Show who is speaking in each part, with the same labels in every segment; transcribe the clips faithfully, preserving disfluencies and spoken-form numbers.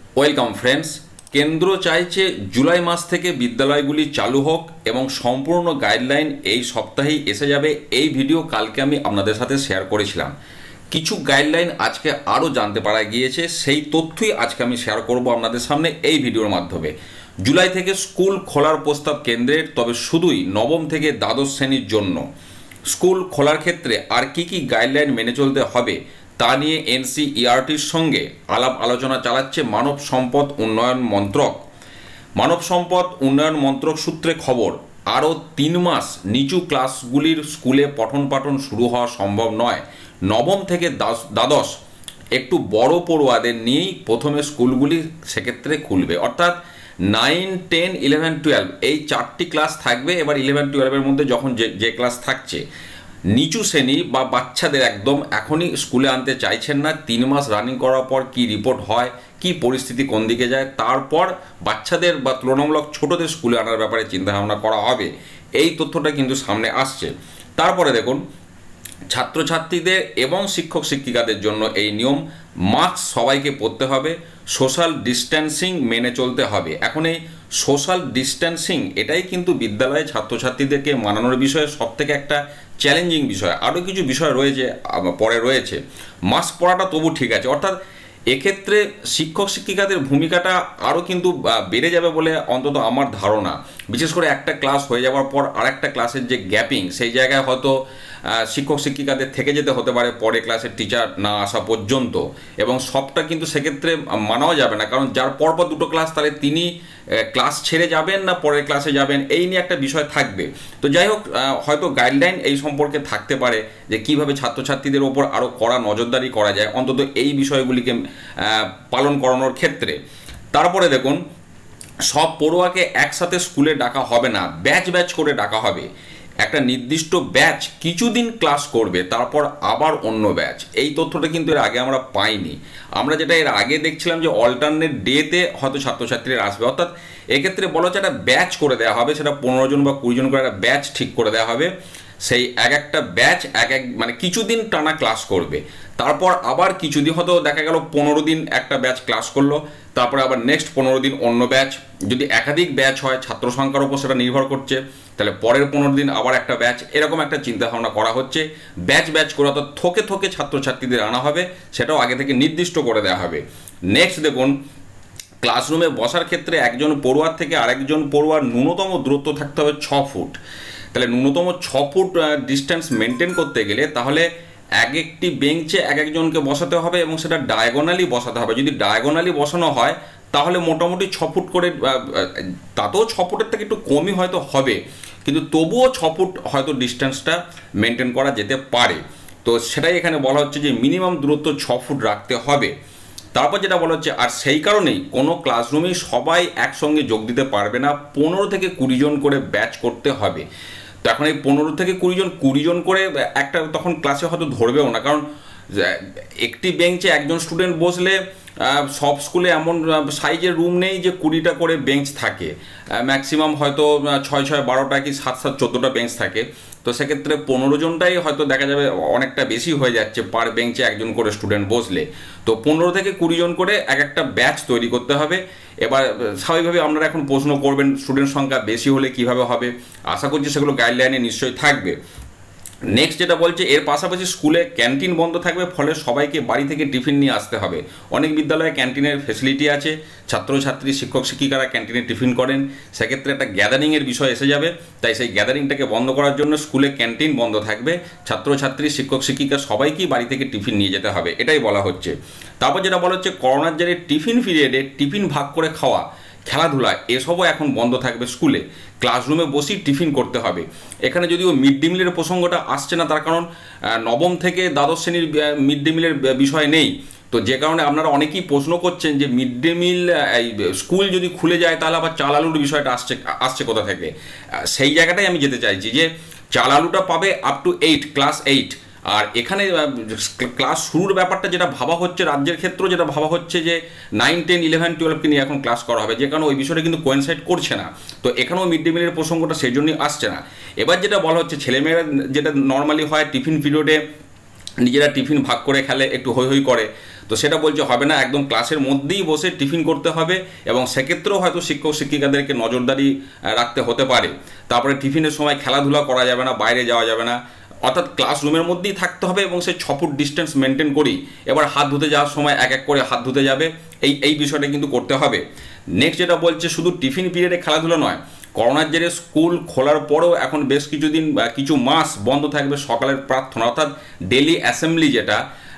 Speaker 1: Welcome friends. কেন্দ্র চাইছে জুলাই মাস থেকে বিদ্যালয়গুলি চালু হোক এবং সম্পূর্ণ গাইডলাইন এই সপ্তাহেই এসে যাবে। এই ভিডিও কালকে আমি আপনাদের সাথে শেয়ার করেছিলাম। কিছু গাইডলাইন আজকে আরও জানতে পারা গিয়েছে, সেই তথ্যই আজকে আমি শেয়ার করব আপনাদের সামনে এই ভিডিওর মাধ্যমে। জুলাই থেকে স্কুল খোলার প্রস্তাব কেন্দ্রের, তবে শুধুই নবম থেকে দ্বাদশ শ্রেণীর জন্য। স্কুল খোলার ক্ষেত্রে আর কি কি গাইডলাইন মেনে চলতে হবে তা নিয়ে এনসিইআরটির সঙ্গে আলাপ আলোচনা চালাচ্ছে মানব সম্পদ উন্নয়ন মন্ত্রক। মানব সম্পদ উন্নয়ন মন্ত্রক সূত্রে খবর, আরও তিন মাস নিচু ক্লাসগুলির স্কুলে পঠন পাঠন শুরু হওয়া সম্ভব নয়। নবম থেকে দ্বাদশ একটু বড় পড়ুয়াদের নিয়েই প্রথমে স্কুলগুলি সেক্ষেত্রে খুলবে, অর্থাৎ নাইন টেন ইলেভেন টুয়েলভ এই চারটি ক্লাস থাকবে। এবার ইলেভেন টুয়েলভের মধ্যে যখন যে যে ক্লাস থাকছে, নিচু শ্রেণী বা বাচ্চাদের একদম এখনই স্কুলে আনতে চাইছেন না। তিন মাস রানিং করার পর কি রিপোর্ট হয়, কি পরিস্থিতি কোন দিকে যায়, তারপর বাচ্চাদের বা তুলনামূলক ছোটদের স্কুলে আনার ব্যাপারে চিন্তাভাবনা করা হবে। এই তথ্যটা কিন্তু সামনে আসছে। তারপরে দেখুন, ছাত্রছাত্রীদের এবং শিক্ষক শিক্ষিকাদের জন্য এই নিয়ম, মাস্ক সবাইকে পরতে হবে, সোশ্যাল ডিস্ট্যান্সিং মেনে চলতে হবে। এখন এই সোশ্যাল ডিস্ট্যান্সিং এটাই কিন্তু বিদ্যালয়ে ছাত্রছাত্রীদেরকে মানানোর বিষয়ে সবথেকে একটা চ্যালেঞ্জিং বিষয়। আরও কিছু বিষয় রয়েছে, পরে রয়েছে। মাস্ক পরাটা তবু ঠিক আছে, অর্থাৎ এক্ষেত্রে শিক্ষক শিক্ষিকাদের ভূমিকাটা আরও কিন্তু বেড়ে যাবে বলে অন্তত আমার ধারণা। বিশেষ করে একটা ক্লাস হয়ে যাওয়ার পর আর একটা ক্লাসের যে গ্যাপিং, সেই জায়গায় হয়তো শিক্ষক শিক্ষিকাদের থেকে যেতে হতে পারে পরে ক্লাসের টিচার না আসা পর্যন্ত, এবং সবটা কিন্তু সেক্ষেত্রে মানাও যাবে না। কারণ যার পরপর দুটো ক্লাস, তাহলে তিনি ক্লাস ছেড়ে যাবেন না পরের ক্লাসে যাবেন, এই নিয়ে একটা বিষয় থাকবে। তো যাই হোক, হয়তো গাইডলাইন এই সম্পর্কে থাকতে পারে যে কীভাবে ছাত্রছাত্রীদের ওপর আরও কড়া নজরদারি করা যায়, অন্তত এই বিষয়গুলিকে পালন করানোর ক্ষেত্রে। তারপরে দেখুন, সব পড়ুয়াকে একসাথে স্কুলে ডাকা হবে না, ব্যাচ ব্যাচ করে ডাকা হবে। একটা নির্দিষ্ট ব্যাচ কিছুদিন ক্লাস করবে, তারপর আবার অন্য ব্যাচ। এই তথ্যটা কিন্তু এর আগে আমরা পাইনি। আমরা যেটা এর আগে দেখছিলাম যে অল্টারনেট ডেতে হয়তো ছাত্রছাত্রীরা আসবে, অর্থাৎ এক্ষেত্রে বলা হচ্ছে একটা ব্যাচ করে দেওয়া হবে। সেটা পনেরো জন বা কুড়ি জন করে একটা ব্যাচ ঠিক করে দেওয়া হবে। সেই এক একটা ব্যাচ এক এক মানে কিছুদিন টানা ক্লাস করবে, তারপর আবার কিছুদিন হয়তো দেখা গেল পনেরো দিন একটা ব্যাচ ক্লাস করলো, তারপরে আবার নেক্সট পনেরো দিন অন্য ব্যাচ। যদি একাধিক ব্যাচ হয়, ছাত্র সংখ্যার উপর সেটা নির্ভর করছে, তাহলে পরের পনেরো দিন আবার একটা ব্যাচ। এরকম একটা চিন্তাভাবনা করা হচ্ছে। ব্যাচ ব্যাচ করে অর্থাৎ থোকে থোকে ছাত্রছাত্রীদের আনা হবে, সেটাও আগে থেকে নির্দিষ্ট করে দেওয়া হবে। নেক্সট দেখুন, ক্লাসরুমে বসার ক্ষেত্রে একজন পড়ুয়ার থেকে আরেকজন পড়ুয়ার ন্যূনতম দূরত্ব থাকতে হবে ছ ফুট। তাহলে ন্যূনতম ছ ফুট ডিস্টেন্স মেনটেন করতে গেলে তাহলে এক একটি বেঞ্চে এক একজনকে বসাতে হবে, এবং সেটা ডায়াগোনালি বসাতে হবে। যদি ডায়াগোনালি বসানো হয় তাহলে মোটামুটি ছ ফুট করে, তাতেও ছ ফুটের থেকে একটু কমই হয়তো হবে, কিন্তু তবুও ছ ফুট হয়তো ডিস্টেন্সটা মেনটেন করা যেতে পারে। তো সেটাই এখানে বলা হচ্ছে যে মিনিমাম দূরত্ব ছ ফুট রাখতে হবে। তারপর যেটা বলা হচ্ছে, আর সেই কারণেই কোনো ক্লাসরুমেই সবাই একসঙ্গে যোগ দিতে পারবে না, পনেরো থেকে কুড়ি জন করে ব্যাচ করতে হবে। তো এখন এই পনেরো থেকে কুড়ি জন কুড়ি জন করে একটা তখন ক্লাসে হয়তো ধরবেও না, কারণ একটি বেঞ্চে একজন স্টুডেন্ট বসলে সব স্কুলে এমন সাইজের রুম নেই যে কুড়িটা করে বেঞ্চ থাকে। ম্যাক্সিমাম হয়তো ছয় ছয় বারোটা কি সাত সাত চোদ্দোটা বেঞ্চ থাকে। তো সেক্ষেত্রে পনেরো জনটাই হয়তো দেখা যাবে অনেকটা বেশি হয়ে যাচ্ছে পার বেঞ্চে একজন করে স্টুডেন্ট বসলে। তো পনেরো থেকে কুড়ি জন করে এক একটা ব্যাচ তৈরি করতে হবে। এবার স্বাভাবিকভাবে আপনারা এখন প্রশ্ন করবেন, স্টুডেন্ট সংখ্যা বেশি হলে কিভাবে হবে। আশা করছি সেগুলো গাইডলাইনে নিশ্চয়ই থাকবে। নেক্সট যেটা বলছে, এর পাশাপাশি স্কুলে ক্যান্টিন বন্ধ থাকবে, ফলে সবাইকে বাড়ি থেকে টিফিন নিয়ে আসতে হবে। অনেক বিদ্যালয়ে ক্যান্টিনের ফেসিলিটি আছে, ছাত্রছাত্রী শিক্ষক শিক্ষিকারা ক্যান্টিনে টিফিন করেন, সেক্ষেত্রে একটা গ্যাদারিংয়ের বিষয় এসে যাবে। তাই সেই গ্যাদারিংটাকে বন্ধ করার জন্য স্কুলে ক্যান্টিন বন্ধ থাকবে, ছাত্রছাত্রী শিক্ষক শিক্ষিকা সবাইকেই বাড়ি থেকে টিফিন নিয়ে যেতে হবে, এটাই বলা হচ্ছে। তারপর যেটা বলা হচ্ছে, করোনার জেরে টিফিন পিরিয়ডে টিফিন ভাগ করে খাওয়া, খেলাধুলা এসবও এখন বন্ধ থাকবে স্কুলে। ক্লাসরুমে বসেই টিফিন করতে হবে। এখানে যদিও মিড ডে মিলের প্রসঙ্গটা আসছে না, তার কারণ নবম থেকে দ্বাদশ শ্রেণীর মিড ডে মিলের বিষয় নেই। তো যে কারণে আপনারা অনেকেই প্রশ্ন করছেন যে মিড ডে মিল এই স্কুল যদি খুলে যায় তাহলে আবার চাল আলুর বিষয়টা আসছে আসছে কোথা থেকে। সেই জায়গাটাই আমি যেতে চাইছি যে চাল আলুটা পাবে up to eight class eight. আর এখানে ক্লাস শুরুর ব্যাপারটা যেটা ভাবা হচ্ছে রাজ্যের ক্ষেত্রে, যেটা ভাবা হচ্ছে যে নাইন টেন ইলেভেন টুয়েলভকে নিয়ে এখন ক্লাস করা হবে, যে কারণে ওই বিষয়টা কিন্তু কোয়েনসাইড করছে না। তো এখানেও মিড ডে মিলের প্রসঙ্গটা সেই জন্যই আসছে না। এবার যেটা বলা হচ্ছে, ছেলেমেয়েরা যেটা নর্মালি হয় টিফিন পিরিয়ডে নিজেরা টিফিন ভাগ করে খেলে, একটু হৈ হৈ করে, তো সেটা বলছে হবে না, একদম ক্লাসের মধ্যেই বসে টিফিন করতে হবে, এবং সেক্ষেত্রেও হয়তো শিক্ষক শিক্ষিকাদেরকে নজরদারি রাখতে হতে পারে। তারপরে টিফিনের সময় খেলাধুলা করা যাবে না, বাইরে যাওয়া যাবে না, অর্থাৎ ক্লাসরুমের মধ্যেই থাকতে হবে এবং সেই ছ ফুট ডিস্টেন্স মেনটেন করি এবার হাত ধুতে যাওয়ার সময় এক এক করে হাত ধুতে যাবে, এই এই বিষয়টা কিন্তু করতে হবে। নেক্সট যেটা বলছে শুধু টিফিন পিরিয়ডে খেলাধুলা নয়, করোনার জেরে স্কুল খোলার পরেও এখন বেশ কিছুদিন কিছু মাস বন্ধ থাকবে সকালের প্রার্থনা, অর্থাৎ ডেলি অ্যাসেম্বলি, যেটা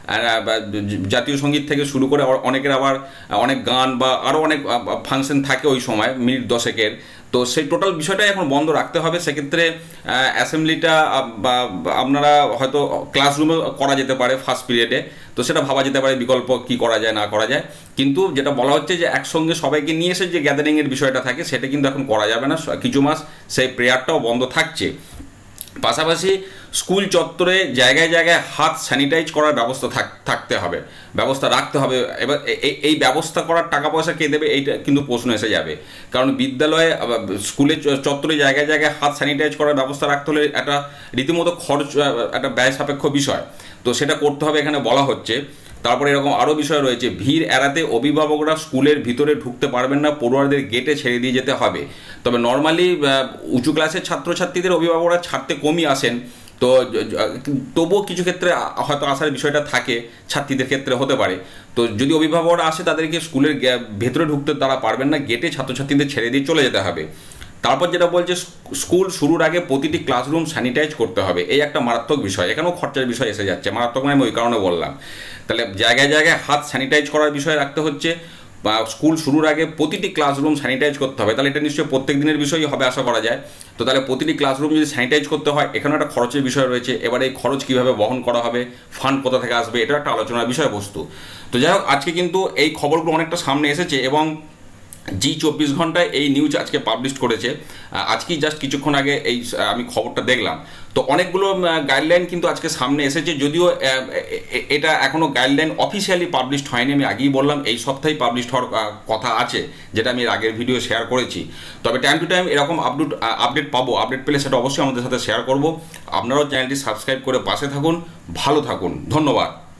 Speaker 1: জাতীয় সঙ্গীত থেকে শুরু করে অনেকের আবার অনেক গান বা আরও অনেক ফাংশন থাকে ওই সময় মিনিট দশেকের, তো সেই টোটাল বিষয়টাই এখন বন্ধ রাখতে হবে। সেক্ষেত্রে অ্যাসেম্বলিটা বা আপনারা হয়তো ক্লাসরুমে করা যেতে পারে ফার্স্ট পিরিয়ডে, তো সেটা ভাবা যেতে পারে বিকল্প কি করা যায় না করা যায়, কিন্তু যেটা বলা হচ্ছে যে একসঙ্গে সবাইকে নিয়ে এসে যে গ্যাদারিংয়ের বিষয়টা থাকে সেটা কিন্তু এখন করা যাবে না, কিছু মাস সেই প্রেয়ারটাও বন্ধ থাকছে। পাশাপাশি স্কুল চত্বরে জায়গায় জায়গায় হাত স্যানিটাইজ করার ব্যবস্থা থাকতে হবে, ব্যবস্থা রাখতে হবে। এবার এই ব্যবস্থা করার টাকা পয়সা কে দেবে এইটা কিন্তু প্রশ্ন এসে যাবে, কারণ বিদ্যালয়ে স্কুলের চত্বরে জায়গায় জায়গায় হাত স্যানিটাইজ করার ব্যবস্থা রাখতে হলে একটা রীতিমতো খরচ, একটা ব্যয় সাপেক্ষ বিষয়, তো সেটা করতে হবে এখানে বলা হচ্ছে। তারপরে এরকম আরও বিষয় রয়েছে, ভিড় এড়াতে অভিভাবকরা স্কুলের ভিতরে ঢুকতে পারবেন না, পড়ুয়াদের গেটে ছেড়ে দিয়ে যেতে হবে। তবে নর্মালি উঁচু ক্লাসের ছাত্রছাত্রীদের অভিভাবকরা ছাড়তে কমই আসেন, তো তবুও কিছু ক্ষেত্রে হয়তো আসার বিষয়টা থাকে, ছাত্রীদের ক্ষেত্রে হতে পারে। তো যদি অভিভাবকরা আসে তাদেরকে স্কুলের ভেতরে ঢুকতে তারা পারবেন না, গেটে ছাত্রছাত্রীদের ছেড়ে দিয়ে চলে যেতে হবে। তারপর যেটা বলছে স্কুল শুরুর আগে প্রতিটি ক্লাসরুম স্যানিটাইজ করতে হবে, এই একটা মারাত্মক বিষয়, এখানেও খরচার বিষয় এসে যাচ্ছে, মারাত্মক মানে আমি ওই কারণে বললাম। তাহলে জায়গায় জায়গায় হাত স্যানিটাইজ করার বিষয় রাখতে হচ্ছে, বা স্কুল শুরুর আগে প্রতিটি ক্লাসরুম স্যানিটাইজ করতে হবে, তাহলে এটা নিশ্চয়ই প্রত্যেক দিনের বিষয়ই হবে আশা করা যায়। তো তাহলে প্রতিটি ক্লাসরুম যদি স্যানিটাইজ করতে হয়, এখানেও একটা খরচের বিষয় রয়েছে, এবার এই খরচ কীভাবে বহন করা হবে, ফান্ড কোথা থেকে আসবে, এটা একটা আলোচনার বিষয়বস্তু। তো যাই হোক, আজকে কিন্তু এই খবরগুলো অনেকটা সামনে এসেছে এবং জি চব্বিশ ঘন্টায় এই নিউজ আজকে পাবলিশ করেছে, আজকেই জাস্ট কিছুক্ষণ আগে এই আমি খবরটা দেখলাম। তো অনেকগুলো গাইডলাইন কিন্তু আজকে সামনে এসেছে, যদিও এটা এখনও গাইডলাইন অফিসিয়ালি পাবলিশড হয়নি, আমি আগেই বললাম এই সপ্তাহেই পাবলিশড হওয়ার কথা আছে, যেটা আমি আগের ভিডিও শেয়ার করেছি। তবে টাইম টু টাইম এরকম আপডেট আপডেট পাবো, আপডেট পেলে সেটা অবশ্যই আমাদের সাথে শেয়ার করব। আপনারাও চ্যানেলটি সাবস্ক্রাইব করে পাশে থাকুন, ভালো থাকুন, ধন্যবাদ।